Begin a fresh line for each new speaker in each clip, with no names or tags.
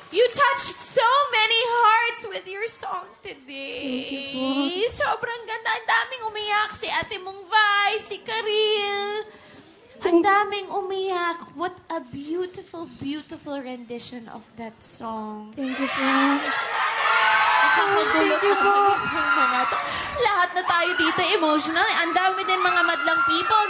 You touched so many hearts with your song today.
Thank you po.
Sobrang ganda. Ang daming umiyak. Si Ate Mong Vi, si Karil. Ang daming umiyak. What a beautiful, beautiful rendition of that song.
Thank you po.
Nakakagulot ang mga to. Lahat na tayo dito emotional. Ang dami din mga madlang people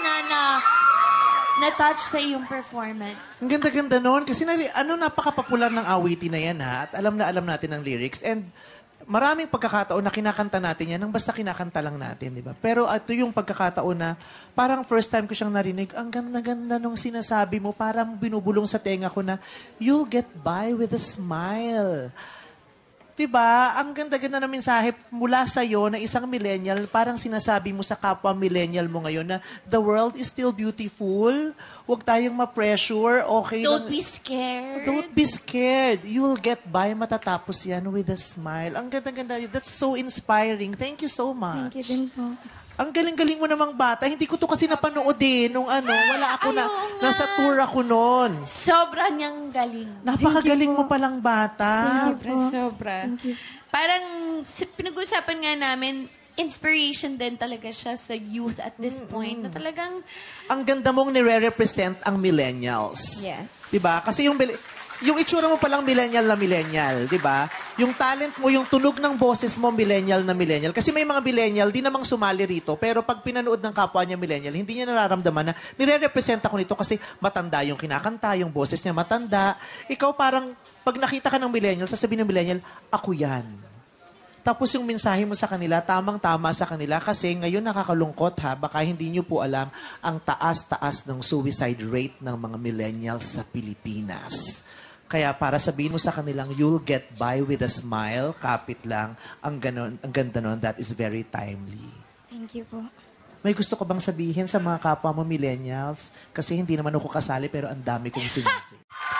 na-touch sa iyong performance.
Ang ganda-ganda noon. Kasi napaka-popular ng awitin na yan, ha? At alam natin ang lyrics. And maraming pagkakataon na kinakanta natin yan nang basta kinakanta lang natin, di ba? Pero ito yung pagkakataon na parang first time ko siyang narinig, ang ganda-ganda nung sinasabi mo, parang binubulong sa tenga ko na, you'll get by with a smile. Diba? Ang ganda-ganda na mensahe mula sa'yo na isang millennial, parang sinasabi mo sa kapwa millennial mo ngayon na the world is still beautiful. Huwag tayong ma-pressure. Okay
Don't
lang.
be scared.
Don't be scared. You'll get by. Matatapos yan with a smile. Ang ganda-ganda. That's so inspiring. Thank you so much.
Thank you din po.
Ang galing-galing mo namang bata. Hindi ko to kasi napanood nung wala ako nasa tour ako noon.
Sobra niyang galing.
Napakagaling mo palang bata.
Sobra. Parang pinag-usapan nga namin, inspiration din talaga siya sa youth at this point na talagang...
Ang ganda mong nire-represent ang millennials.
Yes.
Diba? Kasi yung itsura mo palang millennial na millennial, di ba? Yung talent mo, yung tunog ng boses mo, millennial na millennial. Kasi may mga millennial, di namang sumali rito, pero pag pinanood ng kapwa niya millennial, hindi niya nararamdaman na nire-represent ako nito kasi matanda yung kinakanta, yung boses niya matanda. Ikaw parang, pag nakita ka ng millennial, sasabihin ng millennial, ako yan. Tapos yung mensahe mo sa kanila, tamang-tama sa kanila kasi ngayon nakakalungkot ha, baka hindi nyo po alam ang taas-taas ng suicide rate ng mga millennials sa Pilipinas. Kaya para sabihin mo sa kanilang, you'll get by with a smile, kapit lang, ang ganda nun, that is very timely.
Thank you po.
May gusto ko bang sabihin sa mga kapwa mo millennials? Kasi hindi naman ako kasali, pero ang dami kong sinabi.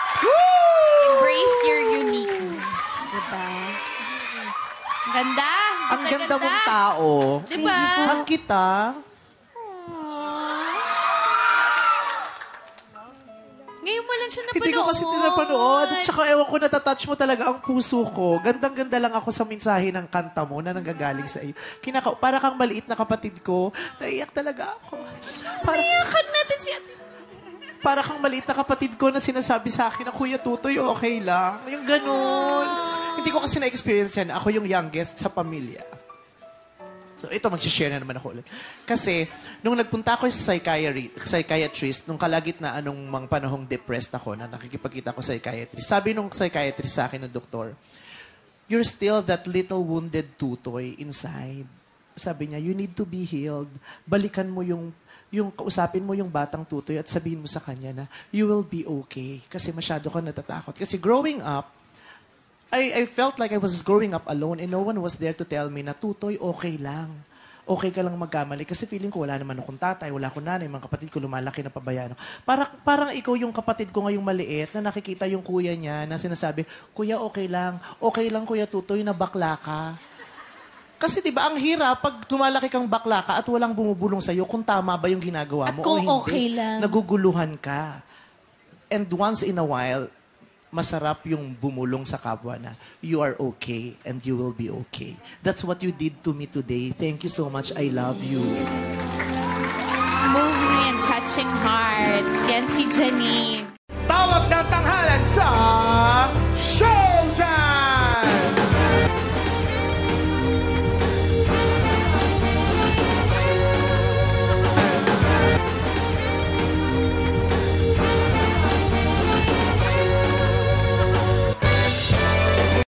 Embrace your uniqueness. Diba? Ganda.
Ang ganda mong tao.
Diba?
Hang kita.
Ngayon mo lang siya napanood.
Hindi ko kasi tinapanood. At saka ewan ko, natatouch mo talaga ang puso ko. Gandang-ganda lang ako sa mensahe ng kanta mo na nanggagaling sa iyo. Para kang maliit na kapatid ko. Naiyak talaga ako.
Naiyakan natin si Ate.
Para kang maliit na kapatid ko na sinasabi sa akin na, Kuya Tutoy, okay lang. Yung ganun. Hindi ko kasi na-experience yan. Ako yung youngest sa pamilya. So, ito, mag-share na naman ako ulit. Kasi, nung nagpunta ako sa psychiatrist, nung kalagitnaan nung mga panahong depressed ako, na nakikipagkita ko sa psychiatrist, sabi nung psychiatrist sa akin ng doktor, you're still that little wounded tutoy inside. Sabi niya, you need to be healed. Balikan mo yung kausapin mo yung batang tutoy at sabihin mo sa kanya na, you will be okay. Kasi masyado ka natatakot. Kasi growing up, I felt like I was growing up alone and no one was there to tell me na, Tutoy, okay lang. Okay ka lang magkamali. Kasi feeling ko wala naman akong tatay, wala akong nanay, mga kapatid ko lumalaki na pabayaan. Parang ikaw yung kapatid ko ngayong maliit na nakikita yung kuya niya na sinasabi, Kuya, okay lang, Kuya Tutoy, na bakla ka. Kasi diba, ang hirap pag tumalaki kang bakla ka at walang bumubulong sa'yo kung tama ba yung ginagawa mo
at kung
o hindi.
Okay lang.
Naguguluhan ka. And once in a while, masarap yung bumulong sa kapwa na you are okay and you will be okay. That's what you did to me today. Thank you so much. I love you.
Moving and touching hearts. Yan si Janine.
Tawag ng tanghalan sa